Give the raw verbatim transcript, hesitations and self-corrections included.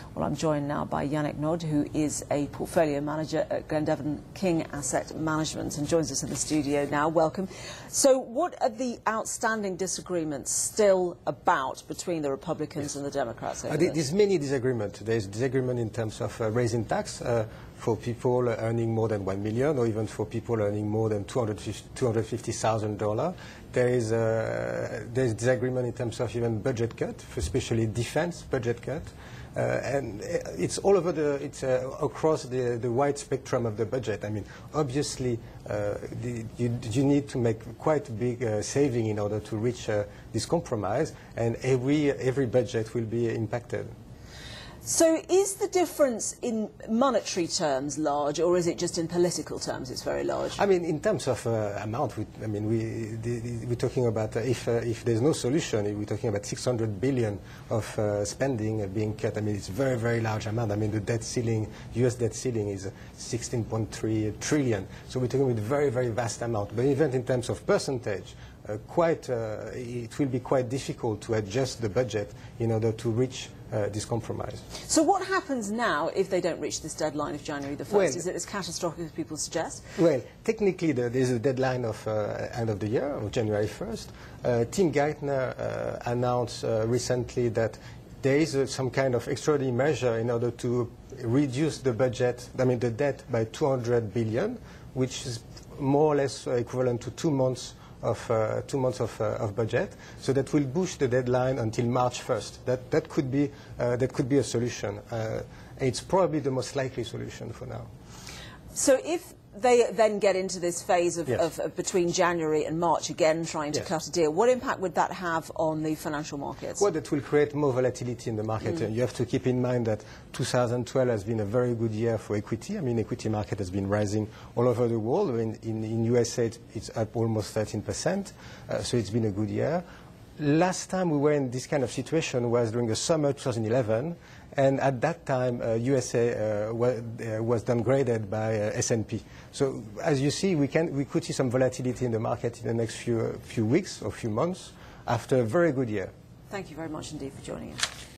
Well, I'm joined now by Yannick Naud, who is a portfolio manager at Glendevan King Asset Management and joins us in the studio now. Welcome. So what are the outstanding disagreements still about between the Republicans yes. and the Democrats? Uh, there's many disagreements. There's disagreement in terms of uh, raising tax uh, for people earning more than one million, or even for people earning more than two hundred fifty thousand dollars. There is uh, there's disagreement in terms of even budget cut, especially defense budget cut. Uh, and it's all over the, it's uh, across the, the wide spectrum of the budget. I mean, obviously, uh, the, you, you need to make quite a big uh, saving in order to reach uh, this compromise, and every, every budget will be impacted. So is the difference in monetary terms large, or is it just in political terms it's very large? I mean, in terms of uh, amount, we, I mean, we, the, the, we're talking about, uh, if, uh, if there's no solution, we're talking about six hundred billion of uh, spending uh, being cut. I mean, it's a very, very large amount. I mean, the debt ceiling, U S debt ceiling is sixteen point three trillion. So we're talking about a very, very vast amount. But even in terms of percentage, uh, quite, uh, it will be quite difficult to adjust the budget in order to reach Uh, this compromise. So what happens now if they don't reach this deadline of January the first? Well, is it as catastrophic as people suggest? Well, technically the, there's a deadline of uh, end of the year, of January first. Uh, Tim Geithner uh, announced uh, recently that there is uh, some kind of extraordinary measure in order to reduce the budget, I mean the debt, by two hundred billion, which is more or less uh, equivalent to two months of uh, two months of, uh, of budget, so that will push the deadline until March first. That that could be uh, that could be a solution. Uh, it's probably the most likely solution for now. So if they then get into this phase of, yes. of, of between January and March again trying to yes. cut a deal, what impact would that have on the financial markets? Well, that will create more volatility in the market. Mm. You have to keep in mind that two thousand twelve has been a very good year for equity. I mean, equity market has been rising all over the world. In, in, in U S A, it's, it's up almost thirteen percent, uh, so it's been a good year. Last time we were in this kind of situation was during the summer two thousand eleven, and at that time uh, U S A uh, was, uh, was downgraded by uh, S and P. So as you see, we, can, we could see some volatility in the market in the next few, uh, few weeks or few months after a very good year. Thank you very much indeed for joining us.